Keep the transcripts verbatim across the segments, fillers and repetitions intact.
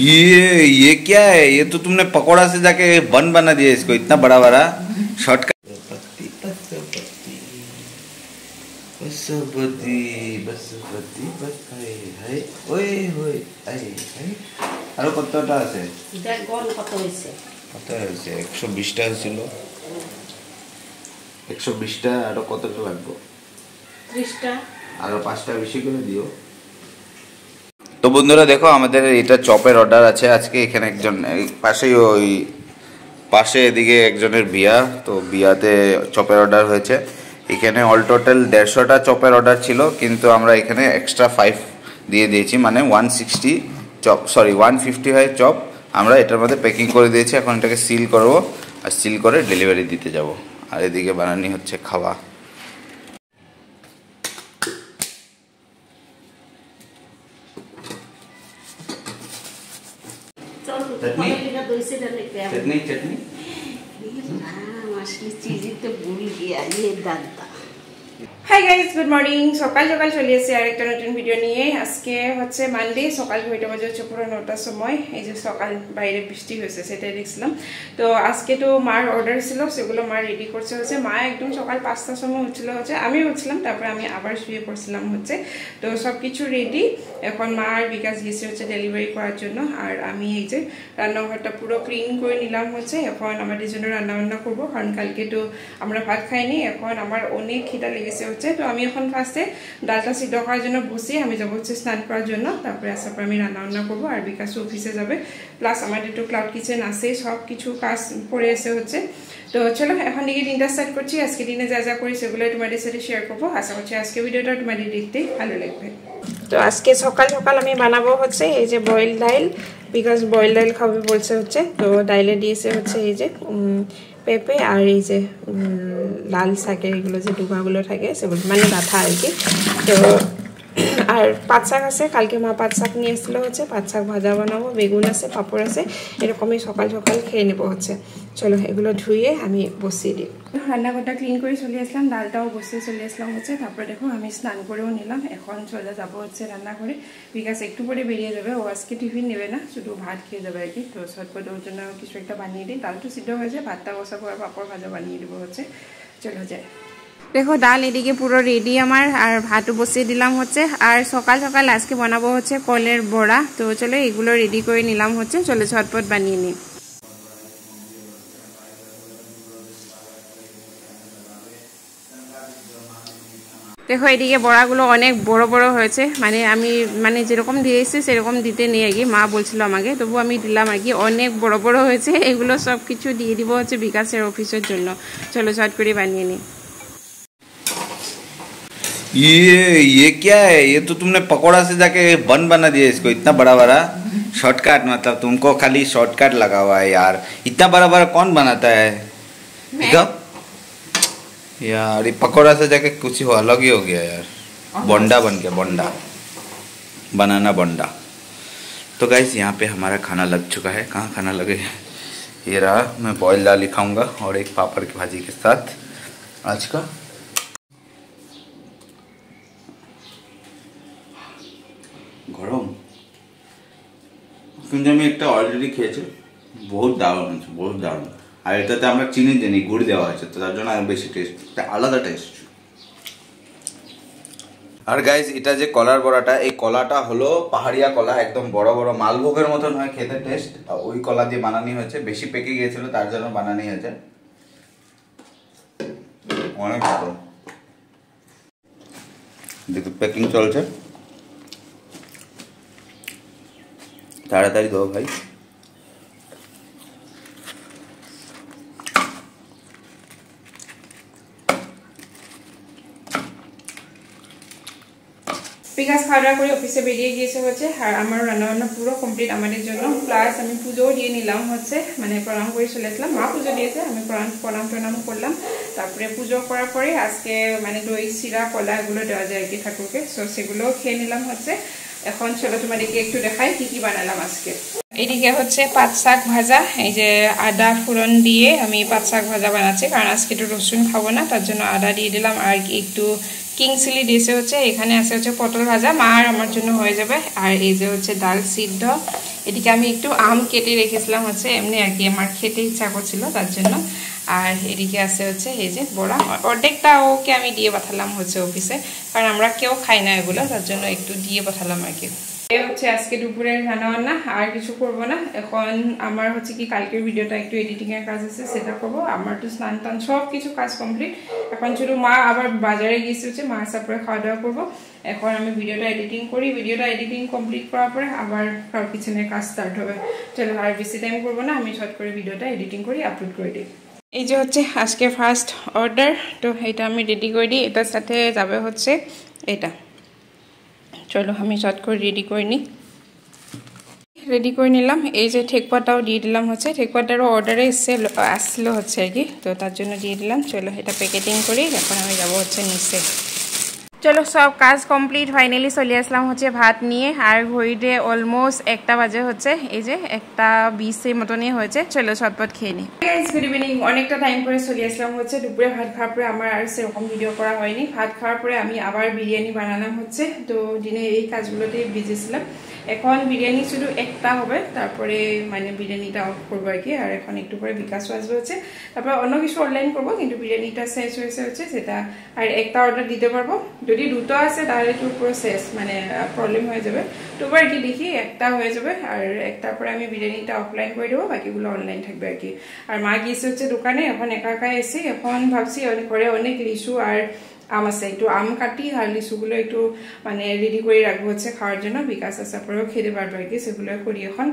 ये ये क्या है? ये तो तुमने पकौड़ा से जाके बन बना दिया इसको, इतना बड़ा बड़ा शॉर्टकट। पत्ती पत्ती बसपति बसपति बसपति है ओए होए আই আই আর কতটা আছে? এটা কোন কত হইছে? কত হইছে? একশো বিশ টা ছিল। একশো বিশ টা আর কতটা লাগবে? ত্রিশ টা আর পাঁচটা বেশি করে দিও। তো বন্ধুরা দেখো আমাদের এটা চপের অর্ডার আছে আজকে। এখানে একজন পাশেই ওই পাশে এদিকে একজনের বিয়া, তো বিয়াতে চপের অর্ডার হয়েছে। এখানে অল টোটাল দেড়শোটা চপের অর্ডার ছিল, কিন্তু আমরা এখানে এক্সট্রা ফাইভ দিয়ে দিয়েছি, মানে one sixty chop sorry one fifty হয় চপ আমরা এটার মধ্যে প্যাকিং করে দিয়েছি। এখন এটাকে সিল করবো আর সিল করে ডেলিভারি দিতে যাব। আর এদিকে বানানি হচ্ছে খাওয়া। चटनी चटनी चटनी असली चीज तो भूल गया ये डालता। Hi guys good morning. सकाल सकाल चले एसे आरेकटा नतुन ভিডিও নিয়ে। আজকে হচ্ছে মানডে, সকাল ঘড়িটা বাজে হচ্ছে পুরো নটার সময়। এই যে সকাল বাইরে বৃষ্টি হয়েছে সেটাই দেখছিলাম। তো আজকে তো মার অর্ডার ছিল, সেগুলো মা রেডি করছে হচ্ছে। মা একদম সকাল পাঁচটার সময় হচ্ছিল হচ্ছে, আমি উঠছিলাম, তারপরে আমি আবার শুয়ে পড়ছিলাম হচ্ছে। তো সব কিছু রেডি। এখন মা আর বিকাশ গেছে হচ্ছে ডেলিভারি করার জন্য। আর আমি এই যে রান্নাঘরটা পুরো ক্লিন করে নিলাম হচ্ছে। এখন আমাদের জন্য রান্না বান্না করবো, কারণ কালকে তো আমরা ভাত খাইনি। এখন আমার অনেক খিদা লেগেছে হচ্ছে। তো আমি এখন ফার্স্টে ডালটা সিদ্ধ করার জন্য বসি, আমি যাবো হচ্ছে স্নান করার জন্য, তারপরে আসার পর আমি রান্না বান্না করবো। আর বিকাশ অফিসে যাবে, প্লাস আমাদের একটু ক্লাউড কিচেন আছে, সব কিছু কাজ পড়ে এসে হচ্ছে। তো চলো এখন দিকে দিনটা স্টার্ট করছি। আজকে দিনে যা যা করি সেগুলো তোমাদের সাথে শেয়ার করবো। আশা করছি আজকে ভিডিওটা তোমাদের দেখতে ভালো লাগবে। তো আজকে সকাল সকাল আমি বানাবো হচ্ছে এই যে বয়েল ডাইল, বিকজ বয়েল ডাইল খাবে বলছে হচ্ছে। তো ডাইলে দিয়েছে হচ্ছে এই যে পেঁপে আর এই যে লাল শাকের এগুলো যে ডুবাগুলো থাকে সেগুলো, মানে ডাঁটা আর কি। তো আর পাট শাক আছে, কালকে মা পাট শাক নিয়ে এসেছিলো হচ্ছে। পাট শাক ভাজা বানাবো, বেগুন আছে, পাঁপড় আছে, এরকমই সকাল সকাল খেয়ে নেবো হচ্ছে। চলো এগুলো ধুয়ে আমি বসিয়ে দিই। রান্নাঘরটা ক্লিন করে চলে আসলাম, ডালটাও বসিয়ে চলে আসলাম হচ্ছে। তারপরে দেখো আমি স্নান করেও নিলাম। এখন চলে যাবো হচ্ছে রান্নাঘরে। বিকাশ একটু পরে বেরিয়ে যাবে, ও আজকে টিফিন নেবে না, শুধু ভাত খেয়ে যাবে আর কি। তো সটপট ওর জন্য কিছু একটা বানিয়ে দিই। ডালটা সিদ্ধ হয়েছে, ভাতটা বসাবো আর পাঁপড় ভাজা বানিয়ে দেবো হচ্ছে। চলো যায়। দেখো ডাল এদিকে পুরো রেডি আমার, আর ভাতও বসিয়ে দিলাম হচ্ছে। আর সকাল সকাল আজকে বানাবো হচ্ছে কলের বড়া। তো চলো এগুলো রেডি করে নিলাম হচ্ছে। চলো ঝটপট বানিয়ে নিই। দেখো এদিকে বড়াগুলো অনেক বড় বড় হয়েছে, মানে আমি মানে যেরকম দিয়েছি সেরকম দিতে নেই আর কি, মা বলছিল আমাকে, তবু আমি দিলাম আর কি। অনেক বড় বড় হয়েছে, এগুলো সব কিছু দিয়ে দিব হচ্ছে বিকাশের অফিসের জন্য। চলো ঝট করে বানিয়ে নিই। ये ये क्या है? ये तो तुमने पकौड़ा से जाके बन बना दिया इसको, इतना बड़ा बड़ा शॉर्टकट। मतलब तुमको खाली शॉर्टकट लगा हुआ है यार, इतना बड़ा बड़ा कौन बनाता है? यार ये पकौड़ा से जाके कुछ हो अलग ही हो गया यार, बोंडा बन गया, बोंडा बनाना बोंडा। तो गाइस यहाँ पे हमारा खाना लग चुका है। कहाँ खाना लगे? ये रहा। मैं बॉयल दाल खाऊंगा और एक पापड़ की भाजी के साथ आज का। গরম কিন্তু আমি একটা অলরেডি খেয়েছি, বহুত দারুণ আছে, বহুত দারুণ। আর এটাতে আমরা চিনি দিইনি, গুড় দেওয়া হয়েছে, তো তার জন্য আরো বেশি টেস্ট, একটা আলাদা টেস্ট। আর গাইজ এটা যে কলার বড়াটা, এই কলাটা হলো পাহাড়িয়া কলা, একদম বড় বড় মালভোগের মতন হয় খেতে টেস্ট। ওই কলা দিয়ে বানানি হয়েছে, বেশি পেকে গিয়েছিল তার জন্য বানানি হয়েছে। অনেক ভালো। দেখো প্যাকিং চলছে, তাড়াতাড়ি দাও ভাই। বিকাশ খাওয়া দাওয়া করে অফিসে বেরিয়ে গিয়েছে হচ্ছে। আর আমার রান্নাবান্না পুরো কমপ্লিট আমাদের জন্য, প্লাস আমি পুজোও দিয়ে নিলাম হচ্ছে, মানে প্রণাম করে চলে আসলাম। মা পুজো দিয়েছে, আমি প্রণাম প্রণাম প্রণাম করলাম। তারপরে পুজো করার পরে আজকে মানে দই চিরা কলা এগুলো দেওয়া যায় আর কি ঠাকুরকে, সো সেগুলোও খেয়ে নিলাম হচ্ছে। এখন চলো তোমাদেরকে একটু দেখাই কি কি বানালাম আজকে। এদিকে হচ্ছে পাট শাক ভাজা, এই যে আদা ফোড়ন দিয়ে আমি পাট শাক ভাজা বানাচ্ছি, কারণ আজকে একটু রসুন খাবো না, তার জন্য আদা দিয়ে দিলাম। আর একটু কিং চিলি দিয়েছে হচ্ছে। এখানে আছে হচ্ছে পটল ভাজা, মা আর আমার জন্য হয়ে যাবে। আর এই যে হচ্ছে ডাল সিদ্ধ, এদিকে আমি একটু আম কেটে রেখেছিলাম হচ্ছে এমনি আর কি আমার খেতে ইচ্ছা করছিল তার জন্য। আর এদিকে আছে হচ্ছে এই যে বড়া, অর্ধেকটা ওকে আমি দিয়ে পাঠালাম হচ্ছে অফিসে, কারণ আমরা কেউ খাই না এগুলো, তার জন্য একটু দিয়ে পাঠালাম আর কি। এই হচ্ছে আজকে দুপুরের রান্না বান্না, আর কিছু করবো না এখন। আমার হচ্ছে কি কালকের ভিডিওটা একটু এডিটিং এর কাজ আছে, সেটা করবো। আমার তো স্নান টান সব কিছু কাজ কমপ্লিট। এখন শুধু মা আবার বাজারে গিয়েছে হচ্ছে, মা তারপরে খাওয়া দাওয়া করবো। এখন আমি ভিডিওটা এডিটিং করি, ভিডিওটা এডিটিং কমপ্লিট করার পরে আবার ক্লাউড কিচেনের কাজ স্টার্ট হবে। চলো আর বেশি টাইম করবো না, আমি শর্ট করে ভিডিওটা এডিটিং করি, আপলোড করে দিই। এই যে হচ্ছে আজকে ফার্স্ট অর্ডার, তো এটা আমি রেডি করে দিই। এটার সাথে যাবে হচ্ছে এটা। চলো আমি শর্ট করে রেডি করে নিই। রেডি করে নিলাম। এই যে ঠেকুয়াটাও দিয়ে দিলাম হচ্ছে, ঠেকুয়াটারও অর্ডারে এসে আসলো হচ্ছে আর কি, তো তার জন্য দিয়ে দিলাম। চলো এটা প্যাকেটিং করি, এখন আমি যাবো হচ্ছে নিচে। চলো সব কাজ কমপ্লিট, ফাইনালি চলে আসলাম হচ্ছে ভাত নিয়ে। আর ঘড়িতে অলমোস্ট একটা বাজে হচ্ছে, এই যে একটা বিশের মতনই হয়েছে। চলো চটপট খেয়ে নিই। গুড ইভিনিং, অনেকটা টাইম করে চলে আসলাম হচ্ছে। দুপুরে ভাত খাওয়ার পরে আমার আর সেরকম ভিডিও করা হয়নি। ভাত খাওয়ার পরে আমি আবার বিরিয়ানি বানালাম হচ্ছে, তো দিনে এই কাজগুলোতেই বিজিছিলাম। এখন বিরিয়ানি শুধু একটা হবে, তারপরে মানে বিরিয়ানিটা অফ করবো আর কি। আর এখন একটু পরে বিকাশও আসবে হচ্ছে, তারপর অন্য কিছু অনলাইন করবো, কিন্তু বিরিয়ানিটা শেষ হয়েছে হচ্ছে সেটা। আর একটা অর্ডার দিতে পারবো, যদি দুটো আসে তাহলে তো পুরো শেষ, মানে প্রবলেম হয়ে যাবে। তো আর কি দেখি একটা হয়ে যাবে, আর একটার পরে আমি বিরিয়ানিটা অফলাইন করে দেবো, বাকিগুলো অনলাইন থাকবে আর কি। আর মা গিয়েছে হচ্ছে দোকানে, এখন একা একা এসে এখন ভাবছি ঘরে অনেক লিচু আর আম আছে, একটু আম কাটি আর লিচুগুলো একটু মানে রেডি করে রাখবো হচ্ছে খাওয়ার জন্য। বিকাশ আসার পরেও খেতে পারবো আর কি, সেগুলো করি এখন।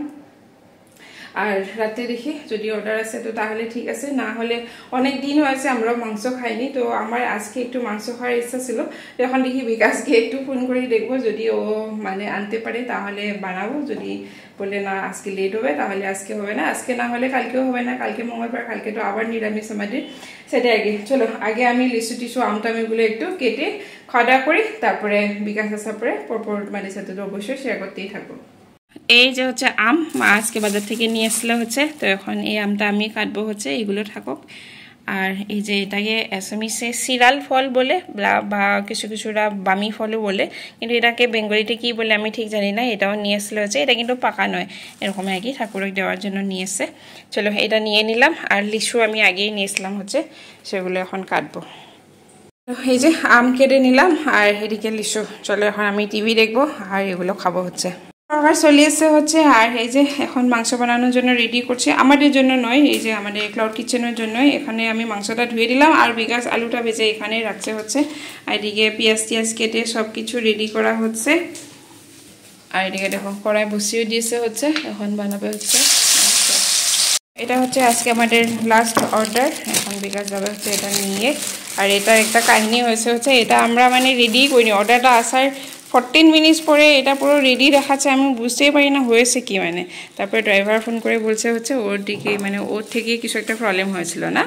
আর রাতে দেখি যদি অর্ডার আছে তো তাহলে ঠিক আছে, না হলে অনেক দিন হয়েছে আমরাও মাংস খাইনি, তো আমার আজকে একটু মাংস খাওয়ার ইচ্ছা ছিল। এখন দেখি বিকাশকে একটু ফোন করে দেখবো, যদি ও মানে আনতে পারে তাহলে বানাবো, যদি বলে না আজকে লেট হবে তাহলে আজকে হবে না, আজকে না হলে কালকেও হবে না, কালকে মঙ্গলবার, কালকে তো আবার নিরামিষ আমাদের, সেটাই আগে। চলো আগে আমি লিচু টিচু আম টামিগুলো একটু কেটে খাওয়া দাওয়া করি, তারপরে বিকাশ আসার পরে পরপর মানে সাথে তো অবশ্যই শেয়ার করতেই থাকবো। এই যে হচ্ছে আম, মা আজকে বাজার থেকে নিয়ে আসলে হচ্ছে, তো এখন এই আমটা আমি কাটবো হচ্ছে, এইগুলো থাকুক। আর এই যে এটাকে অ্যাসামিসে সিরাল ফল বলে, বা কিছু কিছুরা বামি ফলও বলে, কিন্তু এটাকে বেঙ্গলিতে কি বলে আমি ঠিক জানি না। এটাও নিয়ে আসলে হচ্ছে, এটা কিন্তু পাকা নয়, এরকম আর কি, ঠাকুরকে দেওয়ার জন্য নিয়ে এসে। চলো এটা নিয়ে নিলাম। আর লিচু আমি আগেই নিয়েছিলাম হচ্ছে, সেগুলো এখন কাটবো। এই যে আম কেটে নিলাম, আর এদিকে লিচু। চলো এখন আমি টিভি দেখবো আর এগুলো খাবো হচ্ছে। আবার চলে এসে হচ্ছে, আর এই যে এখন মাংস বানানোর জন্য রেডি করছে, আমাদের জন্য নয়, এই যে আমাদের ক্লাউড কিচেনের জন্যই। এখানে আমি মাংসটা ধুয়ে দিলাম, আর বিকাশ আলুটা ভেজে এখানে রাখছে হচ্ছে। আর এদিকে পেঁয়াজ টিয়াজ কেটে সব কিছু রেডি করা হচ্ছে। আর এদিকে দেখো কড়াই বসিয়ে দিয়েছে হচ্ছে, এখন বানাবে হচ্ছে। এটা হচ্ছে আজকে আমাদের লাস্ট অর্ডার, এখন বিকাশ যাবে হচ্ছে এটা নিয়ে। আর এটা একটা কাহিনী হয়েছে হচ্ছে, এটা আমরা মানে রেডি করিনি, অর্ডারটা আসার ফোরটিন মিনিটস পরে এটা পুরো রেডি দেখাচ্ছে, আমি বুঝতেই পারি না হয়েছে কি মানে। তারপরে ড্রাইভার ফোন করে বলছে হচ্ছে ওর দিকে মানে ওর থেকে কিছু একটা প্রবলেম হয়েছিল না।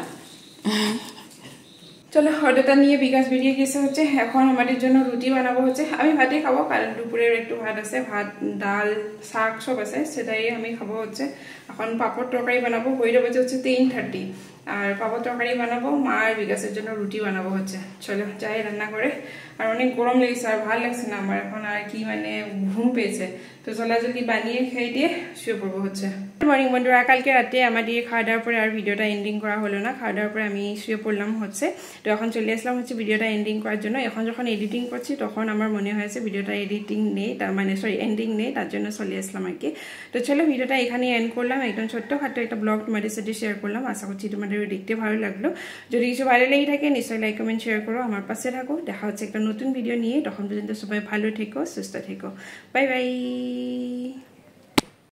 চলো অর্ডারটা নিয়ে বিকাশ বেরিয়ে গেছে হচ্ছে, এখন আমাদের জন্য রুটি বানাবো হচ্ছে। আমি ভাতই খাবো, কারণ দুপুরের একটু ভাত আছে, ভাত ডাল শাক সব আছে, সেটাই আমি খাবো হচ্ছে। এখন পাপড় তরকারি বানাবো, হয়ে যাবে হচ্ছে তিন থার্টি। আর পাপড় তরকারি বানাবো, মা আর বিকাশের জন্য রুটি বানাবো হচ্ছে। চলো যাই রান্না করে। আর অনেক গরম লেগেছে, আর ভালো লাগছে না আমার এখন, আর কি মানে ঘুম পেয়েছে। তো চলা জলদি বানিয়ে খেয়ে দিয়ে শুয়ে পড়বো হচ্ছে। গুড মর্নিং বন্ধুরা, কালকে রাতে আমার দিয়ে খাওয়া দাওয়ার পরে আর ভিডিওটা এন্ডিং করা হলো না। খাওয়া দাওয়ার পরে আমি শুয়ে পড়লাম হচ্ছে, তো এখন চলে আসলাম হচ্ছে ভিডিওটা এন্ডিং করার জন্য। এখন যখন এডিটিং করছি তখন আমার মনে হয়েছে ভিডিওটা এডিটিং নেই, তার মানে সরি এন্ডিং নেই, তার জন্য চলে আসলাম আর কি। তো চলো ভিডিওটা এখানে এন্ড করলাম, একদম ছোট্টখাটো একটা ব্লগ তোমাদের সাথে শেয়ার করলাম। আশা করছি তোমাদের দেখতে ভালো লাগলো। যদি কিছু ভালো লেগে থাকে নিশ্চয়ই লাইক কমেন্ট শেয়ার করো, আমার পাশে থাকো। দেখা হচ্ছে একটা নতুন ভিডিও নিয়ে, তখন পর্যন্ত সবাই ভালো থেকো, সুস্থ থেকো। Bye by.